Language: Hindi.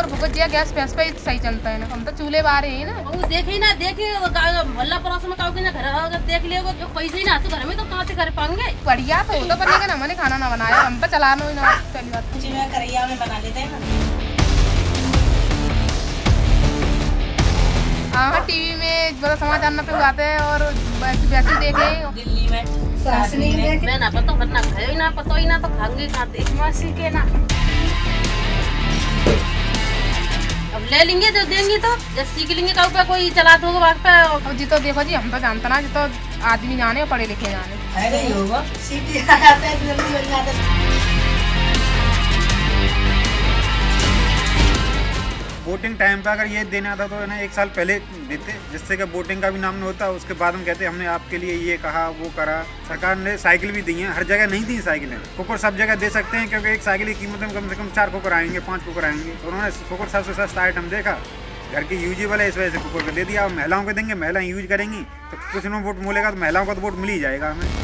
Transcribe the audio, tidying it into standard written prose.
गोबर भुगत दिया गैस फैस पे सही चलता है ना। हम तो चूल्हे बारे हैं ना। वो देखे ना देखे मोहल्ला पड़ोस में कहोगे ना घर अगर देख लियो जो पैसे ही ना तो घर में तो कहाँ से कर पाएंगे। बढ़िया तो पर लेकिन हमने खाना ना बनाया, हम पे चलाना ही ना। पहली बात कुछ में करैया में बना लेते हैं ना। हाँ टीवी में बड़ा समाचार न पे आते हैं और वैसे देखे दिल्ली में मैं ना पता करना खाए ही ना पता ही ना तो खाएंगे कहाँ देख मासी के ना। अब ले लेंगे तो देंगे तो जब सीख लेंगे कब पे कोई चला तो बात पे। अब जी तो देखो जी हम तो जानते ना, जी तो आदमी जाने और पढ़े लिखे जाने है नहीं होगा सीटी आता है जल्दी बन जाता है। वोटिंग टाइम पे अगर ये देना था तो ना 1 साल पहले देते, जिससे कि वोटिंग का भी नाम नहीं होता। उसके बाद हम कहते हमने आपके लिए ये कहा वो करा। सरकार ने साइकिल भी दी हैं, हर जगह नहीं दी साइकिलें। कुकर सब जगह दे सकते हैं क्योंकि एक साइकिल की कीमत में कम से कम 4 कुकर आएंगे 5 कुकर आएंगे। तो उन्होंने कुकर सबसे सस्ता आइटम देखा, घर की यूजेबल है, इस वजह से कुकर को दे दिया। अब महिलाओं को देंगे, महिलाएं यूज करेंगी तो कुछ न वोट मिलेगा तो महिलाओं का तो वोट मिल ही जाएगा हमें।